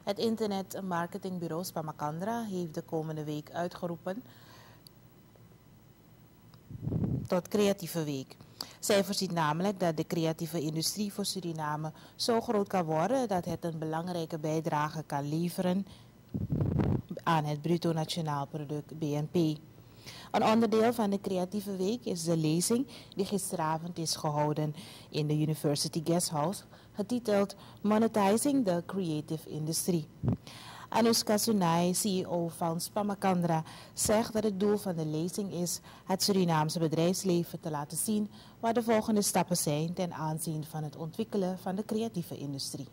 Het internet marketingbureau Spamakandra heeft de komende week uitgeroepen tot creatieve week. Zij voorziet namelijk dat de creatieve industrie voor Suriname zo groot kan worden dat het een belangrijke bijdrage kan leveren aan het bruto nationaal product BNP. Een onderdeel van de creatieve week is de lezing die gisteravond is gehouden in de University Guesthouse, getiteld Monetizing the Creative Industry. Anuska Sunay, CEO van Spamakandra, zegt dat het doel van de lezing is het Surinaamse bedrijfsleven te laten zien wat de volgende stappen zijn ten aanzien van het ontwikkelen van de creatieve industrie.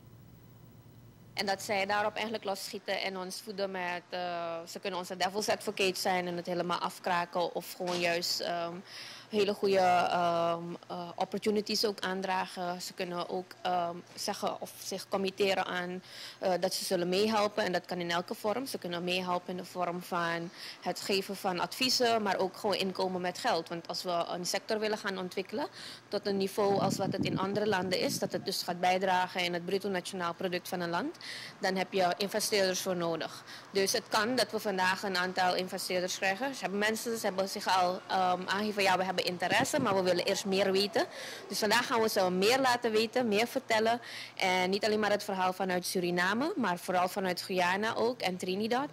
En dat zij daarop eigenlijk losschieten en ons voeden met, ze kunnen onze devil's advocate zijn en het helemaal afkraken of gewoon juist hele goede opportunities ook aandragen. Ze kunnen ook zeggen of zich committeren aan dat ze zullen meehelpen en dat kan in elke vorm. Ze kunnen meehelpen in de vorm van het geven van adviezen, maar ook gewoon inkomen met geld. Want als we een sector willen gaan ontwikkelen tot een niveau als wat het in andere landen is, dat het dus gaat bijdragen in het bruto nationaal product van een land, dan heb je investeerders voor nodig. Dus het kan dat we vandaag een aantal investeerders krijgen. Ze hebben zich al aangegeven, ja, we hebben interesse, maar we willen eerst meer weten. Dus vandaag gaan we ze meer laten weten, meer vertellen. En niet alleen maar het verhaal vanuit Suriname, maar vooral vanuit Guyana ook en Trinidad.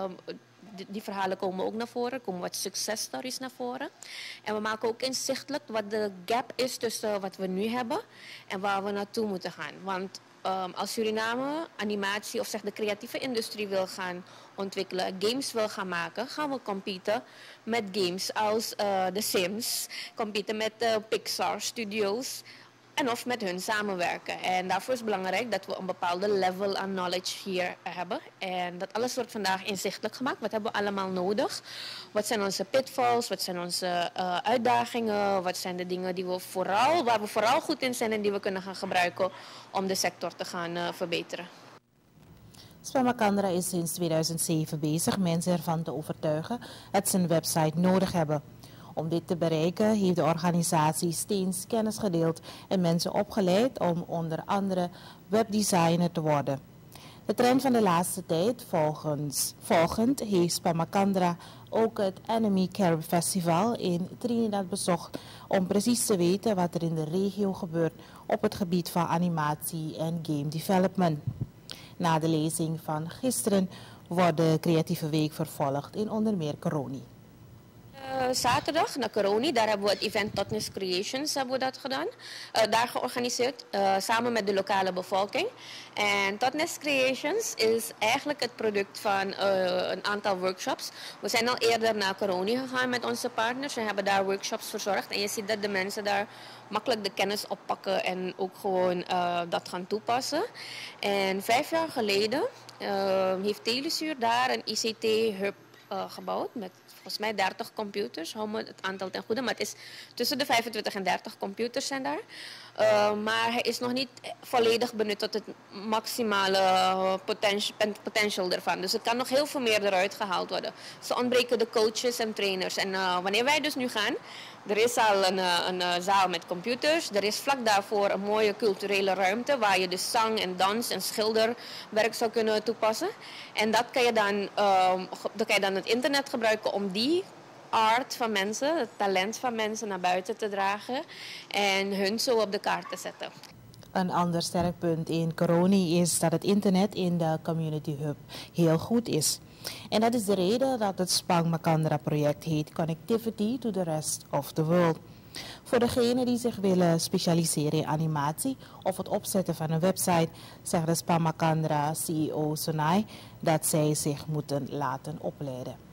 Die verhalen komen ook naar voren, er komen wat successtories naar voren. En we maken ook inzichtelijk wat de gap is tussen wat we nu hebben en waar we naartoe moeten gaan. Want als Suriname animatie of zeg de creatieve industrie wil gaan ontwikkelen, games wil gaan maken, gaan we competen met games als The Sims, competen met Pixar Studios en of met hun samenwerken. En daarvoor is het belangrijk dat we een bepaalde level aan knowledge hier hebben. En dat alles wordt vandaag inzichtelijk gemaakt. Wat hebben we allemaal nodig? Wat zijn onze pitfalls? Wat zijn onze uitdagingen? Wat zijn de dingen die waar we vooral goed in zijn en die we kunnen gaan gebruiken om de sector te gaan verbeteren? Spamakandra is sinds 2007 bezig mensen ervan te overtuigen dat ze een website nodig hebben. Om dit te bereiken heeft de organisatie steeds kennis gedeeld en mensen opgeleid om onder andere webdesigner te worden. De trend van de laatste tijd volgend heeft Spamakandra ook het Enemy Carib Festival in Trinidad bezocht om precies te weten wat er in de regio gebeurt op het gebied van animatie en game development. Na de lezing van gisteren wordt de creatieve week vervolgd in onder meer Coroni. Zaterdag naar Coroni, daar hebben we het event Totnes Creations hebben we dat gedaan. Daar georganiseerd, samen met de lokale bevolking. En Totnes Creations is eigenlijk het product van een aantal workshops. We zijn al eerder naar Coroni gegaan met onze partners en hebben daar workshops verzorgd. En je ziet dat de mensen daar makkelijk de kennis oppakken en ook gewoon dat gaan toepassen. En 5 jaar geleden heeft Telesuur daar een ICT-hub gebouwd met volgens mij 30 computers, hou me het aantal ten goede, maar het is tussen de 25 en 30 computers zijn daar. Maar hij is nog niet volledig benut tot het maximale potential ervan. Dus er kan nog heel veel meer eruit gehaald worden. Ze ontbreken de coaches en trainers. En wanneer wij dus nu gaan, er is al een zaal met computers. Er is vlak daarvoor een mooie culturele ruimte waar je dus zang en dans en schilderwerk zou kunnen toepassen. En dat kan je dan het internet gebruiken om die art van mensen, het talent van mensen naar buiten te dragen en hun zo op de kaart te zetten. Een ander sterk punt in Coroni is dat het internet in de Community Hub heel goed is. En dat is de reden dat het Spamakandra project heet Connectivity to the Rest of the World. Voor degenen die zich willen specialiseren in animatie of het opzetten van een website, zegt de Spamakandra CEO Sunay dat zij zich moeten laten opleiden.